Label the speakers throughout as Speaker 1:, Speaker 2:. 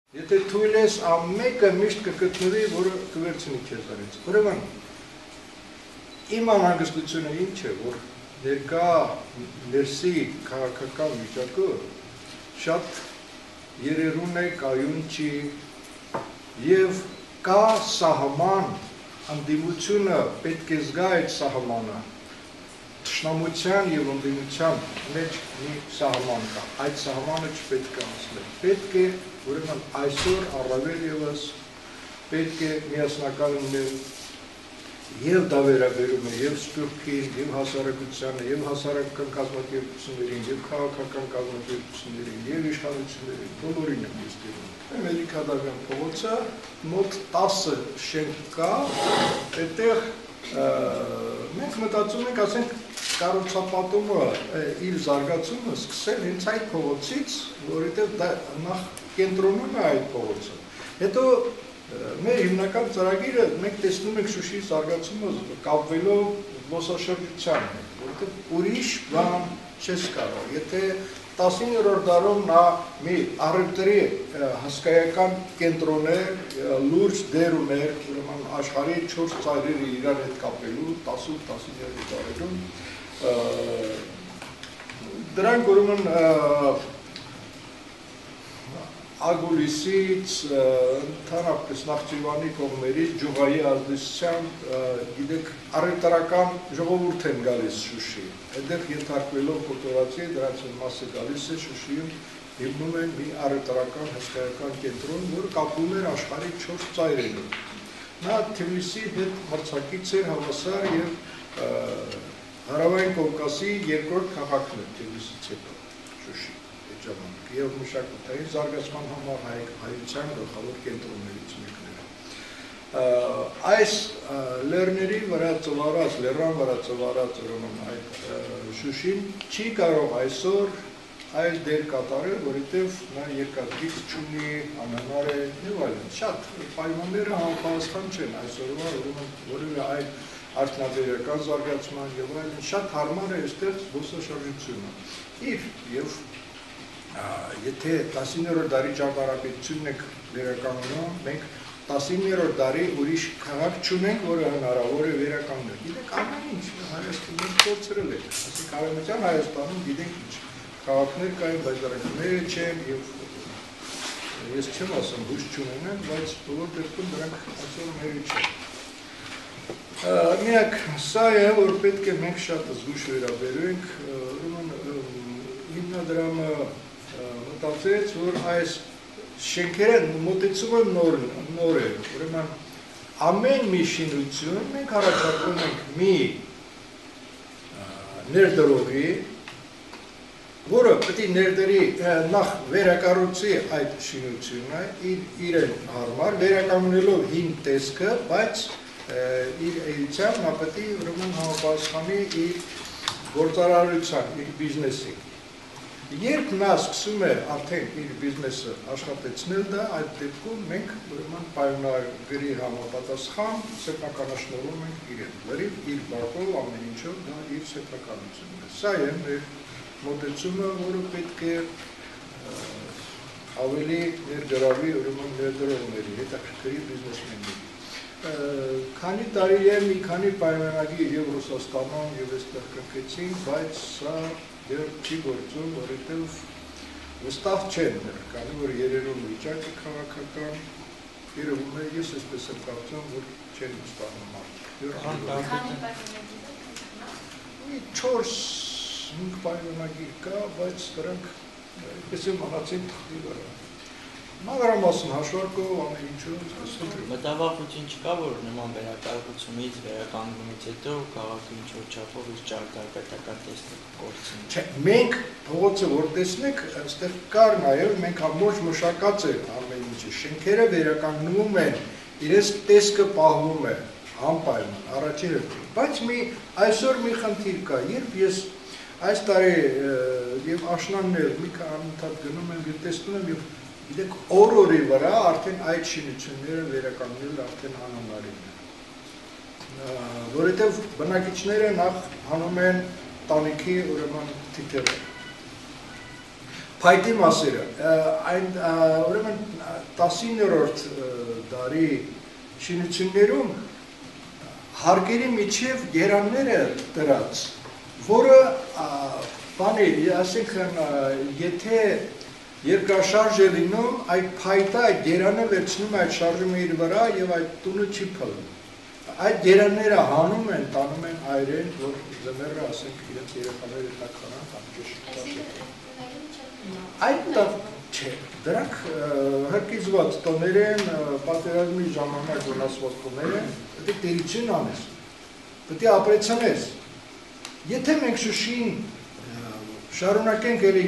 Speaker 1: Եթե թույլ ես ամենը միշտ կգտնվի, որը կվերցնի քեզ արից։ Ուրեմն իմ անհանգստությունը ինչ է, որ ներկա ներսի քաղաքական վիճակը շատ երերուն է, կայուն չի եւ կա սահման, անդիմությունը պետք է զգա այդ սահմանը։ Թշնամության եւ ընդդիմության մեջ մի սահման կա։ Այդ սահմանը չպետք է անցնել։ Պետք է ուրեմն այսօր առավել եւս պետք է միասնական լինել եւ դա վերաբերում է եւ Սփյուռքին, եւ հասարակությանը, եւ հասարակական կազմակերպություններին, եւ քաղաքական կազմակերպություններին, եւ իշխանություններին, բոլորին եմ ստիպում։ Մելիքադավյան փողոցը մոտ 10 շենք կա, այդտեղ մենք մտածում ենք, ասենք, կառուցապատումը իր զարգացումը սկսել հենց այդ փողոցից, որովհետև դա նախ կենտրոնում է այդ փողոցը։ Հետո մեր հիմնական ծրագիրը մենք տեսնում ենք Շուշիի զարգացումը կապվելով զբոսաշրջության հետ, որովհետև ուրիշ բան չես կարող։ Եթե 19-րդ դարում նա մի առևտրի հսկայական կենտրոն էր, լուրջ դեր ուներ, ուրեմն աշխարհի 4 ծայրերը իրար հետ կապելու 18-19 դարերում դրանք ուրեմն Ագուլիսից, ընդհանրապես Նախճիվանի կողմերից, Ջուղայի ազդեցությամբ, գիտեք, առևտրական ժողովուրդ են գալիս Շուշի։ Այդտեղ ենթարկվելով կոտորացի, դրանց մի մասը գալիս է Շուշիում, հիմնում են մի առևտրական հսկայական կենտրոն, որը կապվում էր աշխարհի 4 ծայրերում։ Նա Թբիլիսի հետ մրցակից էր հավասար եւ Հարավային Կովկասի երկրորդ քաղաքն էր Թբիլիսից հետո Շուշի։ Եվ մշակութային զարգացման համար հայության գլխավոր կենտրոններից մեկն էր։ Այս լեռների վրա ծվարած, լեռան վրա ծվարած ուրեմն այդ Շուշին չի կարող այսօր այլ դեր կատարել, որովհետև նա երկաթգիծ չունի, անհնար է եւ այլն։ Շատ պայմանները համապատասխան չեն այսօրվա ուրեմն որևէ այլ արդյունաբերական զարգացման եւ այլն շատ հարմար է այստեղ զբոսաշրջությունը։ Եվ եթե 19-րդ դարի ճարտարապետությունն եք վերականգնում, մենք 19-րդ դարի ուրիշ քաղաք չունենք, որը հնարավոր է վերականգնել։ Գիտեք, ամեն ինչ Հայաստանում փորձրել է, ասենք Արևմտյան Հայաստանում գիտենք ինչ քաղաքներ կային, բայց դրանք մերը չեն եւ ես չեմ ասում հույս չունենան, բայց բոլոր դեպքում դրանք այսօր մերը չեն։ Միակ սա է, որ պետք է մենք շատ զգուշ վերաբերենք, ուրեմն հիմնադրամը մտածեց, որ այս շենքերը մոտեցումը նոր է, ուրեմն ամեն մի շինություն մենք առաջարկում ենք մի ներդրողի, որը պետք է ներդրի նախ վերակառուցի այդ շինությունը իրեն հարմար, վերականգնելով հին տեսքը, բայց իր էությամբ նա պետք է ուրեմն համապատասխանի իր գործարարության, իր բիզնեսին։ Երբ նա սկսում է արդեն իր բիզնեսը աշխատեցնել դա, այդ դեպքում մենք ուրեմն պայմանագրի համապատասխան սեփականաշնորհում ենք իրեն, լրիվ իր բակով ամեն ինչով դա իր սեփականությունն է։ Սա է մեր մոտեցումը, որը պետք է ավելի ներգրավի ուրեմն ներդրողների, հետաքրքրի բիզնեսմենների։ Քանի տարի է մի քանի պայմանագիր եւ Ռուսաստանում եւ այստեղ կնքեցին, բայց սա դեռ չի գործում, որովհետև վստահ չեն դեռ, քանի որ երերուն վիճակը քաղաքական երևում է, ես այսպես եմ կարծում, որ չեն վստահում մարդիկ։ 4-5 պայմանագիր կա, բայց դրանք այսպես եմ մնացին թղթի վրա։ Մանրամասն հաշվարկով ամեն ինչով
Speaker 2: մտավախություն չկա, որ նման վերակառուցումից, վերականգնումից հետո քաղաքը ինչ-որ չափով իր ճարտարապետական տեսքը կորցնի։
Speaker 1: Չէ, մենք փողոցը որ տեսնեք, այստեղ կար նաև մենք ամբողջ մշակած է ամեն ինչը, շենքերը վերականգնվում են, իրենց տեսքը պահվում է, անպայման, առաջին հերթին։ Բայց այսօր մի խնդիր կա, երբ ես այս տարի եւ աշնանն էլ մի քանի անընդհատ գնում եմ եւ տեսնում եմ եւ Գիտեք, օր-օրի վրա արդեն այդ շինությունները վերականգնել արդեն անհնարին է, որովհետև բնակիչները նախ հանում են տանիքի ուրեմն թիթեղը, փայտի մասերը, ուրեմն 19-րդ դարի շինություններում հարկերի միջև գերանները տրած, որը բանի, ասենքն, եթե երկրաշարժ է լինում, այդ փայտը, այդ գերանը վերցնում այդ շարժում իր վրա և այդ տունը չի փլում։ Այդ գերանները հանում են, տանում են այրեն, որ զմերը, ասենք, իրենց երեխաները տակ խանան, այդ չէ, դրանք հրկիզված տոներ են, պատերազմի ժամանակ վնասված տոներ են, պետք է տերություն անես, պետք է ապրեցնես։ Եթե մենք Շուշին շարունակենք էլի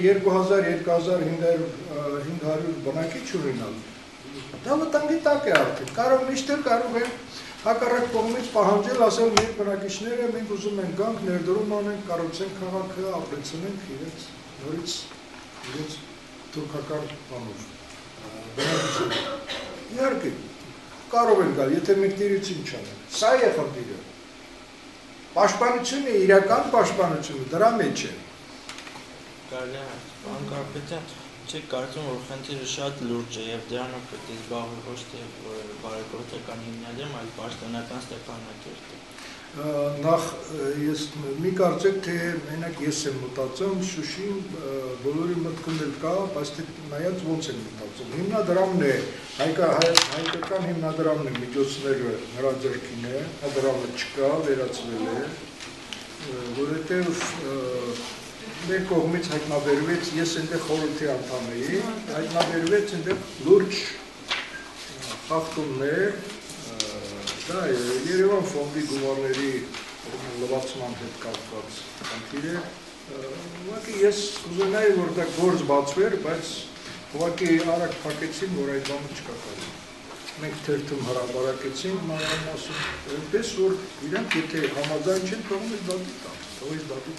Speaker 1: 2000-2500 բնակիչ ունենալ, դա վտանգի տակ է արդեն, կարող միշտ էլ կարող են հակառակ կողմից պահանջել, ասել մեր բնակիչները մենք ուզում ենք գանք, ներդրում անենք, կառուցենք քաղաքը, ապրեցնենք իրենց նորից իրենց թուրքական բանով բնակիչները։ Իհարկե, կարող են գալ, եթե մենք տիրություն չանենք, սա է խնդիրը։ Պաշտպանությունը, իրական պաշտպանությունը դրա մեջ է։
Speaker 2: Կարելի է, պարոն Կարապետյան, չեք կարծում, որ խնդիրը շատ լուրջ է և դրանով պետք է զբաղվել ոչ թե բարեգործական հիմնադրամ, այլ պաշտոնական ստեփանակերտը։
Speaker 1: Նախ ես մի կարծեք, թե մենակ ես եմ մտածում, Շուշին բոլորի մտքում էլ կա, բայց թե նայած ոնց են մտածում։ Հիմնադրամն է, հայկական հիմնադրամն է, միջոցները նրա ձեռքին է, հիմնադրամը չկա, վերացվել է, որովհետև մեր կողմից հայտնաբերվեց, ես այնտեղ խորհրդի անդամ էի, հայտնաբերվեց այնտեղ լուրջ խախտումներ, դա է, Երևան ֆոնդի գումարների լվացման հետ կապված խնդիր է, ուղղակի ես կուզենայի, որ դա գործ բացվեր, բայց ուղղակի արագ փակեցին, որ այդ բանը չկա կարելի։ Մենք թերթում հրապարակեցին մանրամասն, այնպես որ իրանք եթե համաձայն չեն, թողնես դատի տան, թողես դատի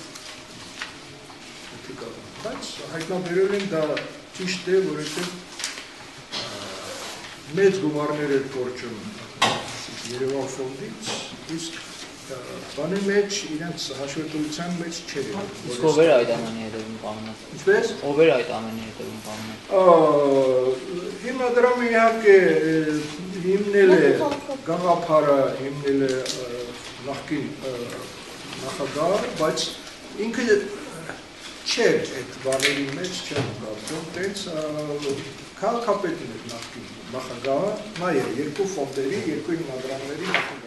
Speaker 1: բայց հայտնաբերել են դա ճիշտ է, որովհետև մեծ գումարներ էր կորչում Երևան ֆոնդից, իսկ բանի մեջ իրենց հաշվետվության մեջ չէր եղել։
Speaker 3: Իսկ ով էր այդ ամենի հետևում կանգնած։
Speaker 1: Ինչպես։
Speaker 3: Ով էր այդ ամենի հետևում կանգնած։
Speaker 1: Հիմնադրամը իհարկե հիմնել է գաղափարը, հիմնել է նախկին նախագահ, բայց ինքը չէր այդ բաների մեջ չեմ կարծում, տենց քաղաքապետին էր նախկին նախագահը, նա էր երկու ֆոնդերի, երկու հիմնադրամների նախագահ